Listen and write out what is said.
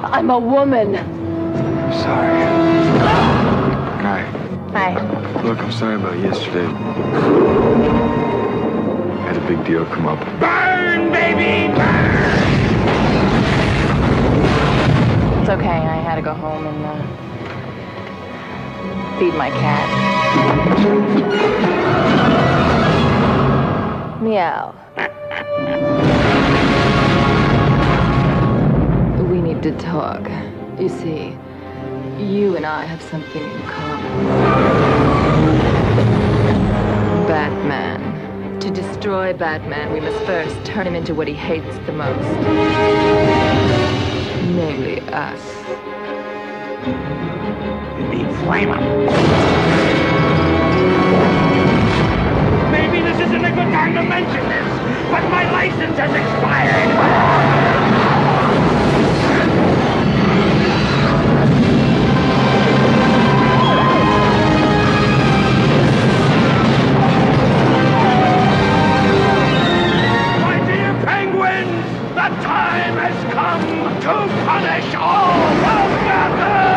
I'm a woman. Sorry. Hi. Hi. Look, I'm sorry about yesterday. I had a big deal come up. Burn, baby, burn! It's okay, I had to go home and, feed my cat. Meow. We need to talk. You see, you and I have something in common. Batman. To destroy Batman, we must first turn him into what he hates the most. Namely us. Flame him. Maybe this isn't a good time to mention this, but my license has expired. My dear penguins, the time has come to punish all of Gotham!